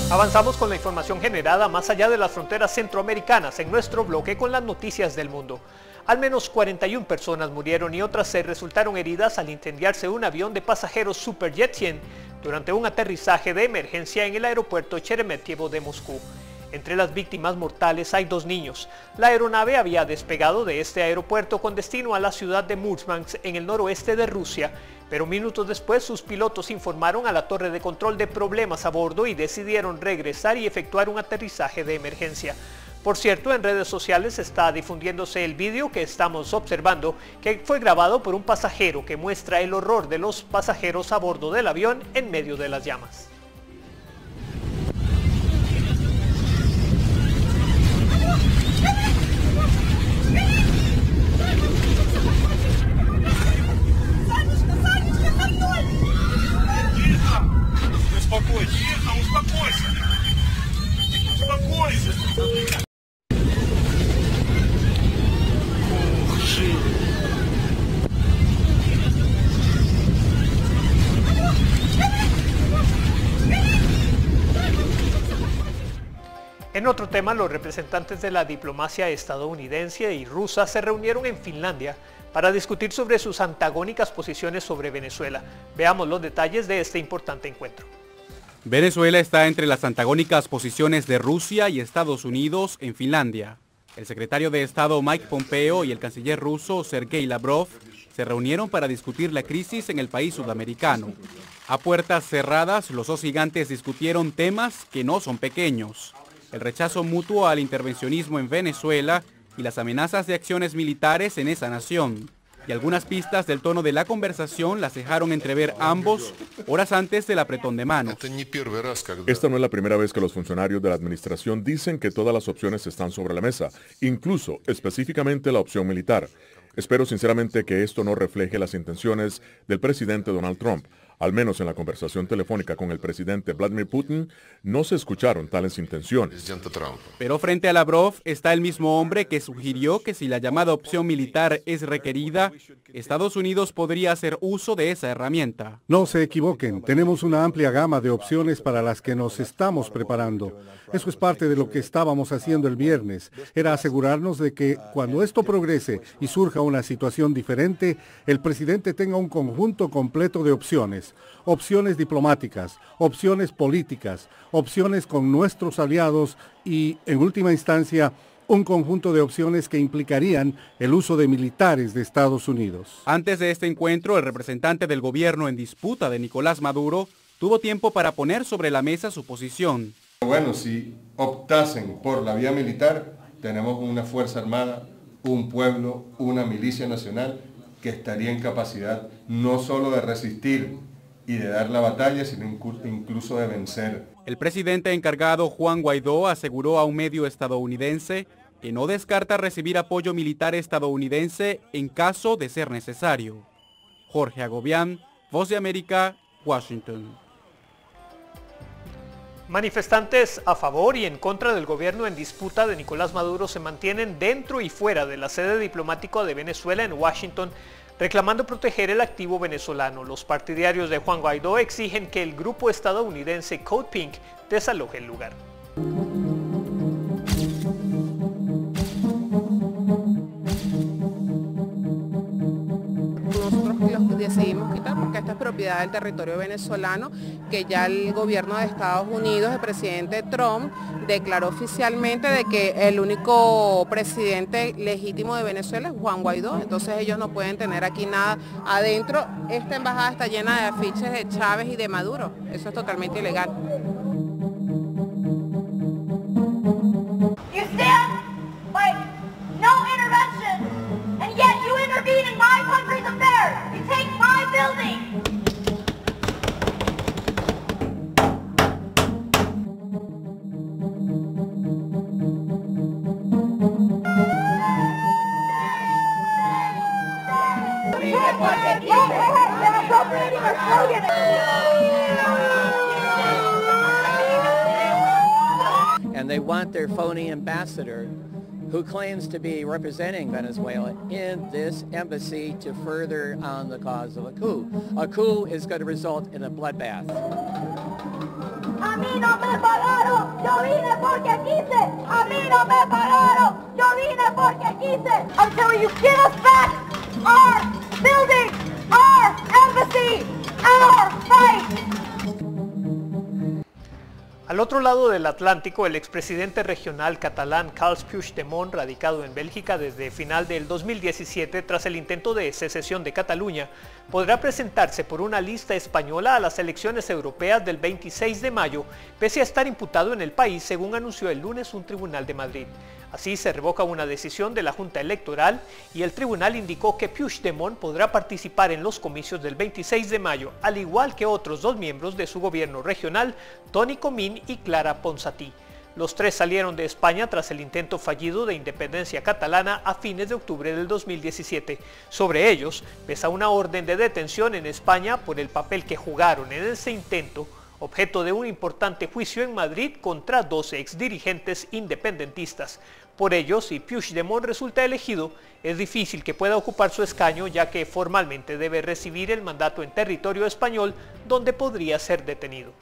Avanzamos con la información generada más allá de las fronteras centroamericanas en nuestro bloque con las noticias del mundo. Al menos 41 personas murieron y otras se resultaron heridas al incendiarse un avión de pasajeros Superjet 100 durante un aterrizaje de emergencia en el aeropuerto Sheremetyevo de Moscú. Entre las víctimas mortales hay 2 niños. La aeronave había despegado de este aeropuerto con destino a la ciudad de Murmansk en el noroeste de Rusia, pero minutos después sus pilotos informaron a la torre de control de problemas a bordo y decidieron regresar y efectuar un aterrizaje de emergencia. Por cierto, en redes sociales está difundiéndose el vídeo que estamos observando, que fue grabado por un pasajero que muestra el horror de los pasajeros a bordo del avión en medio de las llamas. En otro tema, los representantes de la diplomacia estadounidense y rusa se reunieron en Finlandia para discutir sobre sus antagónicas posiciones sobre Venezuela. Veamos los detalles de este importante encuentro. Venezuela está entre las antagónicas posiciones de Rusia y Estados Unidos en Finlandia. El secretario de Estado Mike Pompeo y el canciller ruso Sergei Lavrov se reunieron para discutir la crisis en el país sudamericano. A puertas cerradas, los 2 gigantes discutieron temas que no son pequeños: el rechazo mutuo al intervencionismo en Venezuela y las amenazas de acciones militares en esa nación. Y algunas pistas del tono de la conversación las dejaron entrever ambos horas antes del apretón de manos. Esta no es la primera vez que los funcionarios de la administración dicen que todas las opciones están sobre la mesa, incluso específicamente la opción militar. Espero sinceramente que esto no refleje las intenciones del presidente Donald Trump. Al menos en la conversación telefónica con el presidente Vladimir Putin, no se escucharon tales intenciones. Pero frente a Lavrov está el mismo hombre que sugirió que si la llamada opción militar es requerida, Estados Unidos podría hacer uso de esa herramienta. No se equivoquen, tenemos una amplia gama de opciones para las que nos estamos preparando. Eso es parte de lo que estábamos haciendo el viernes. Era asegurarnos de que cuando esto progrese y surja una situación diferente, el presidente tenga un conjunto completo de opciones. Opciones diplomáticas, opciones políticas, opciones con nuestros aliados y, en última instancia, un conjunto de opciones que implicarían el uso de militares de Estados Unidos. Antes de este encuentro, el representante del gobierno en disputa de Nicolás Maduro tuvo tiempo para poner sobre la mesa su posición. Bueno, si optasen por la vía militar, tenemos una fuerza armada, un pueblo, una milicia nacional que estaría en capacidad no solo de resistir y de dar la batalla, sino incluso de vencer. El presidente encargado Juan Guaidó aseguró a un medio estadounidense que no descarta recibir apoyo militar estadounidense en caso de ser necesario. Jorge Agobián, Voz de América, Washington. Manifestantes a favor y en contra del gobierno en disputa de Nicolás Maduro se mantienen dentro y fuera de la sede diplomática de Venezuela en Washington, reclamando proteger el activo venezolano. Los partidarios de Juan Guaidó exigen que el grupo estadounidense Code Pink desaloje el lugar. Los decidimos quitar porque esta es propiedad del territorio venezolano, que ya el gobierno de Estados Unidos, el presidente Trump, declaró oficialmente de que el único presidente legítimo de Venezuela es Juan Guaidó, entonces ellos no pueden tener aquí nada adentro. Esta embajada está llena de afiches de Chávez y de Maduro, eso es totalmente ilegal. And they want their phony ambassador who claims to be representing Venezuela in this embassy to further on the cause of a coup. A coup is going to result in a bloodbath. A mí no me pagaron, yo vine porque quise. A mí no me pagaron, yo vine porque quise. I'm telling you, give us back our building, our embassy, our fight. Al otro lado del Atlántico, el expresidente regional catalán Carles Puigdemont, radicado en Bélgica desde final del 2017 tras el intento de secesión de Cataluña, podrá presentarse por una lista española a las elecciones europeas del 26 de mayo, pese a estar imputado en el país, según anunció el lunes un tribunal de Madrid. Así se revoca una decisión de la Junta Electoral y el tribunal indicó que Puigdemont podrá participar en los comicios del 26 de mayo, al igual que otros dos miembros de su gobierno regional, Toni Comín y Clara Ponsatí. Los tres salieron de España tras el intento fallido de independencia catalana a fines de octubre del 2017. Sobre ellos pesa una orden de detención en España por el papel que jugaron en ese intento, objeto de un importante juicio en Madrid contra 12 exdirigentes independentistas. Por ello, si Puigdemont resulta elegido, es difícil que pueda ocupar su escaño, ya que formalmente debe recibir el mandato en territorio español, donde podría ser detenido.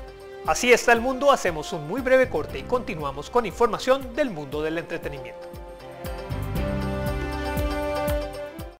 Así está el mundo, hacemos un muy breve corte y continuamos con información del mundo del entretenimiento.